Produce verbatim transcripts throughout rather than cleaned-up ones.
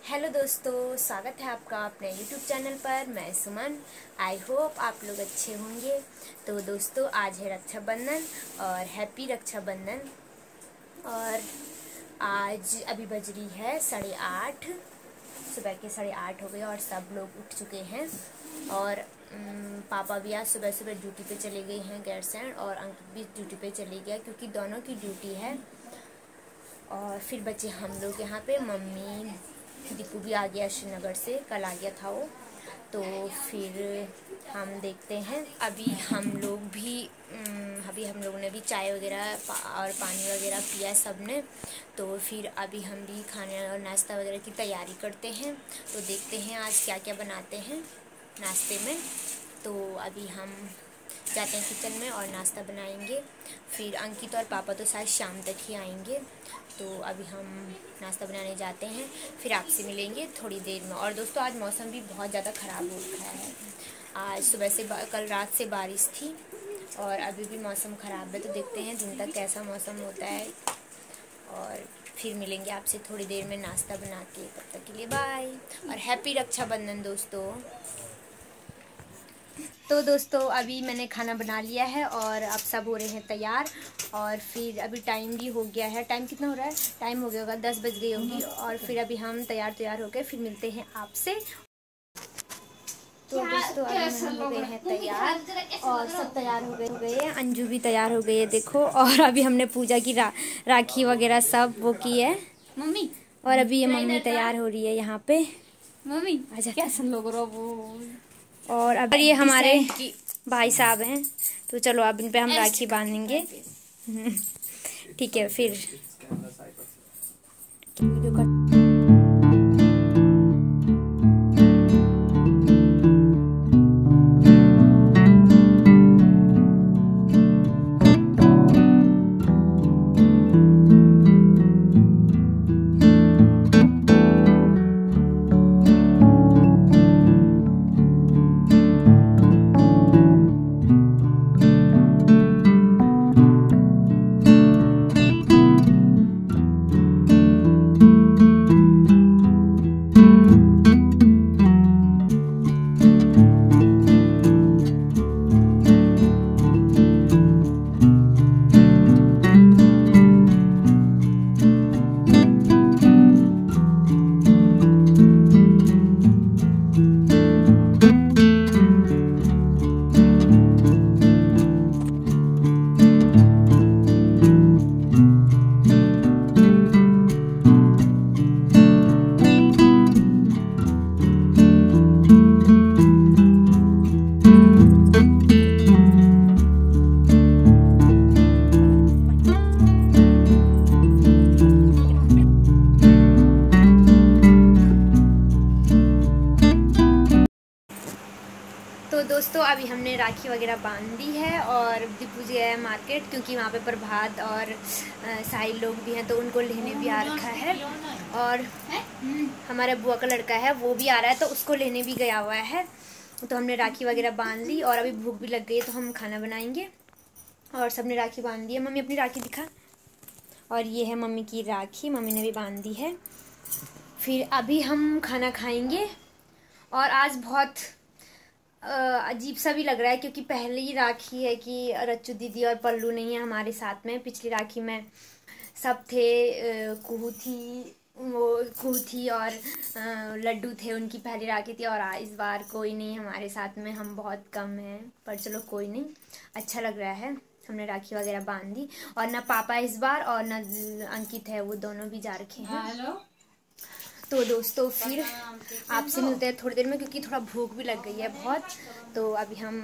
Hello दोस्तों, स्वागत है आपका अपने यूट्यूब चैनल पर। मैं सुमन। आई होप आप लोग अच्छे होंगे। तो दोस्तों, आज है रक्षाबंधन और हैप्पी रक्षाबंधन। और आज अभी बज रही है साढ़े आठ, सुबह के साढ़े आठ हो गए और सब लोग उठ चुके हैं। और पापा भी आज सुबह सुबह ड्यूटी पे चले गए हैं गैरसैंण, और अंकित भी ड्यूटी पे चले गया क्योंकि दोनों की ड्यूटी है। और फिर बचे हम लोग यहाँ पे। मम्मी दीपू भी आ गया श्रीनगर से, कल आ गया था वो। तो फिर हम देखते हैं। अभी हम लोग भी अभी हम लोगों ने भी चाय वगैरह और पानी वगैरह पिया सब ने। तो फिर अभी हम भी खाने और नाश्ता वगैरह की तैयारी करते हैं। तो देखते हैं आज क्या क्या बनाते हैं नाश्ते में। तो अभी हम जाते हैं किचन में और नाश्ता बनाएंगे। फिर अंकित और पापा तो शायद शाम तक ही आएंगे। तो अभी हम नाश्ता बनाने जाते हैं, फिर आपसे मिलेंगे थोड़ी देर में। और दोस्तों, आज मौसम भी बहुत ज़्यादा ख़राब हो रखा है। आज सुबह से कल रात से बारिश थी और अभी भी मौसम ख़राब है। तो देखते हैं दिन तक कैसा मौसम होता है। और फिर मिलेंगे आपसे थोड़ी देर में नाश्ता बना के। तब तक के लिए बाय और हैप्पी रक्षाबंधन दोस्तों। तो दोस्तों, अभी मैंने खाना बना लिया है और अब सब हो रहे हैं तैयार। और फिर अभी टाइम भी हो गया है। टाइम कितना हो रहा है? टाइम हो गया होगा, दस बज गई होगी। और फिर अभी हम तैयार तैयार हो गए, फिर मिलते हैं आपसे। तो दोस्तों, अभी हम हो गए हैं तैयार और सब तैयार हो गए हो गए हैं। अंजू भी तैयार हो गई है, देखो। और अभी हमने पूजा की रा, राखी वगैरह सब वो की है मम्मी। और अभी ये मम्मी तैयार हो रही है यहाँ पे। मम्मी अच्छा कैसा लोग वो। और अब ये हमारे भाई साहब हैं। तो चलो अब इन पे हम राखी बांधेंगे। ठीक है फिर दोस्तों, अभी हमने राखी वगैरह बांध दी है और दीपू जी है मार्केट, क्योंकि वहाँ पे प्रभात और साहिल लोग भी हैं तो उनको लेने भी आ रखा है। और हमारे बुआ का लड़का है वो भी आ रहा है तो उसको लेने भी गया हुआ है। तो हमने राखी वगैरह बांध ली और अभी भूख भी लग गई तो हम खाना बनाएंगे। और सबने राखी बांध दी है। मम्मी अपनी राखी दिखा। और ये है मम्मी की राखी, मम्मी ने भी बांध दी है। फिर अभी हम खाना खाएँगे। और आज बहुत अजीब सा भी लग रहा है क्योंकि पहली राखी है कि रच्चू दीदी और पल्लू नहीं है हमारे साथ में। पिछली राखी में सब थे, कुहू थी वो कुहू थी और लड्डू थे, उनकी पहली राखी थी। और इस बार कोई नहीं हमारे साथ में, हम बहुत कम हैं। पर चलो कोई नहीं, अच्छा लग रहा है। हमने राखी वगैरह बांध दी। और ना पापा इस बार और ना अंकित है, वो दोनों भी जा रखे हैं। हेलो। तो दोस्तों, फिर आपसे मिलते हैं थोड़ी देर में क्योंकि थोड़ा भूख भी लग गई है बहुत। तो अभी हम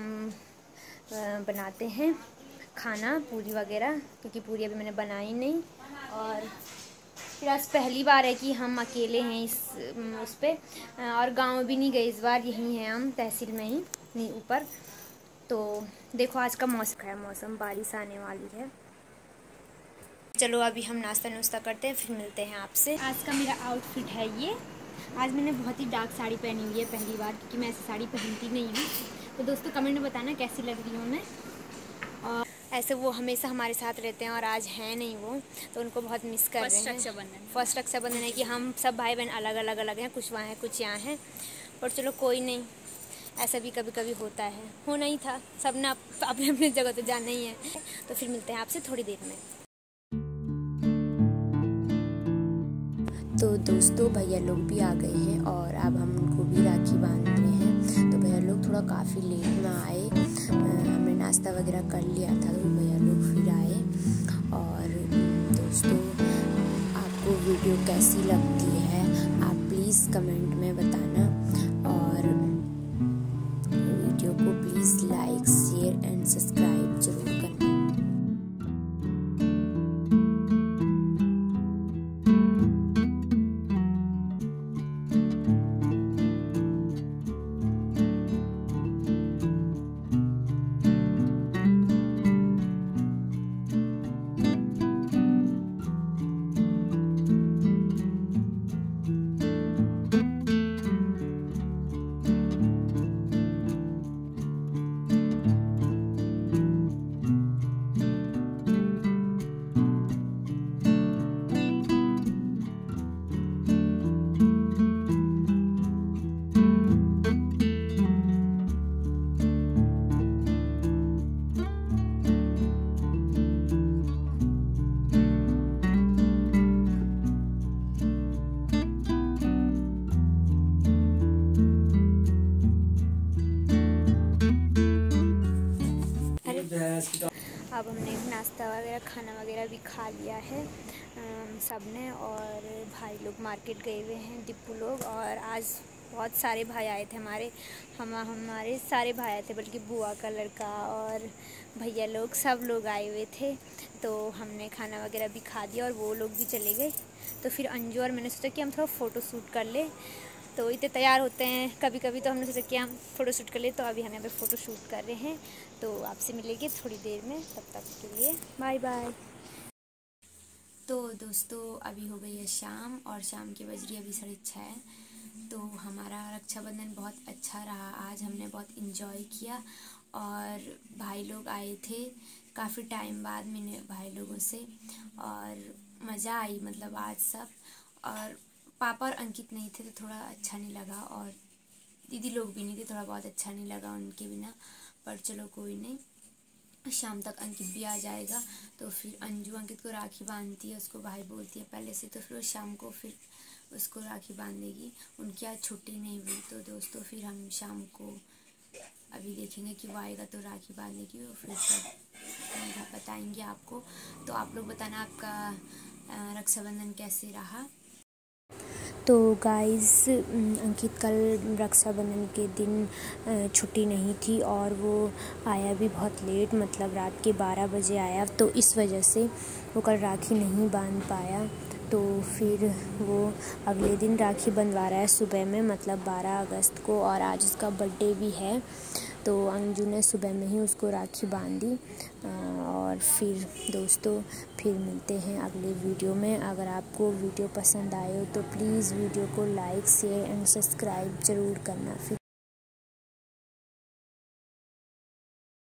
बनाते हैं खाना, पूरी वगैरह, क्योंकि पूरी अभी मैंने बनाई नहीं। और फिर आज पहली बार है कि हम अकेले हैं इस उस पर। और गांव भी नहीं गए इस बार, यहीं हैं हम तहसील में ही, नहीं ऊपर। तो देखो आज का मौसम है, मौसम बारिश आने वाली है। चलो अभी हम नाश्ता नुश्ता करते हैं, फिर मिलते हैं आपसे। आज का मेरा आउटफिट है ये। आज मैंने बहुत ही डार्क साड़ी पहनी हुई है पहली बार, क्योंकि मैं ऐसी साड़ी पहनती नहीं हूँ। तो दोस्तों कमेंट में बताना कैसी लग रही हूँ मैं। और ऐसे वो हमेशा हमारे साथ रहते हैं और आज हैं नहीं वो, तो उनको बहुत मिस कर रहे हैं। रक्षाबंधन फर्स्ट रक्षाबंधन है कि हम सब भाई बहन अलग अलग अलग हैं, कुछ वहाँ हैं कुछ यहाँ हैं, पर चलो कोई नहीं, ऐसा भी कभी कभी होता है, होना ही था, सब ने अपने अपने जगह तो जाना ही है। तो फिर मिलते हैं आपसे थोड़ी देर में। तो दोस्तों भैया लोग भी आ गए हैं और अब हम उनको भी राखी बांध रहे हैं। तो भैया लोग थोड़ा काफ़ी लेट में आए, हमने नाश्ता वगैरह कर लिया था, तो भैया लोग फिर आए। और दोस्तों आपको वीडियो कैसी लगती है आप प्लीज़ कमेंट में बताना, और वीडियो को please like share and subscribe जरूर करना। अब हमने नाश्ता वगैरह खाना वगैरह भी खा लिया है सब ने, और भाई लोग मार्केट गए हुए हैं, दीपू लोग, और आज बहुत सारे भाई आए थे हमारे हम हमारे सारे भाई आए थे, बल्कि बुआ का लड़का और भैया लोग सब लोग आए हुए थे। तो हमने खाना वगैरह भी खा दिया और वो लोग भी चले गए। तो फिर अंजू और मैंने सोचा कि हम थोड़ा फ़ोटो शूट कर ले, तो इतने तैयार होते हैं कभी कभी, तो हमने सोचा कि हम फ़ोटो शूट कर ले, तो अभी हम यहाँ पे फ़ोटो शूट कर रहे हैं। तो आपसे मिलेंगे थोड़ी देर में, तब तक के लिए बाय बाय। तो दोस्तों अभी हो गई है शाम, और शाम की बज रही है अभी साढ़े छः। तो हमारा रक्षाबंधन बहुत अच्छा रहा, आज हमने बहुत इन्जॉय किया, और भाई लोग आए थे काफ़ी टाइम बाद मिले भाई लोगों से, और मज़ा आई मतलब आज सब। और पापा और अंकित नहीं थे तो थोड़ा अच्छा नहीं लगा, और दीदी लोग भी नहीं थे, थोड़ा बहुत अच्छा नहीं लगा उनके बिना, पर चलो कोई नहीं, शाम तक अंकित भी आ जाएगा। तो फिर अंजू अंकित को राखी बांधती है, उसको भाई बोलती है पहले से, तो फिर वो शाम को फिर उसको राखी बांधेगी, उनकी आज छुट्टी नहीं हुई। तो दोस्तों फिर हम शाम को अभी देखेंगे कि वो आएगा तो राखी बांधेगी, और फिर सब बताएंगे आपको। तो आप लोग बताना आपका रक्षाबंधन कैसे रहा। तो गाइस अंकित कल रक्षाबंधन के दिन छुट्टी नहीं थी, और वो आया भी बहुत लेट, मतलब रात के बारह बजे आया, तो इस वजह से वो कल राखी नहीं बांध पाया। तो फिर वो अगले दिन राखी बंधवा रहा है सुबह में, मतलब बारह अगस्त को, और आज उसका बर्थडे भी है। तो अंजू ने सुबह में ही उसको राखी बांधी। और फिर दोस्तों फिर मिलते हैं अगले वीडियो में। अगर आपको वीडियो पसंद आए हो तो प्लीज़ वीडियो को लाइक शेयर एंड सब्सक्राइब ज़रूर करना। फिर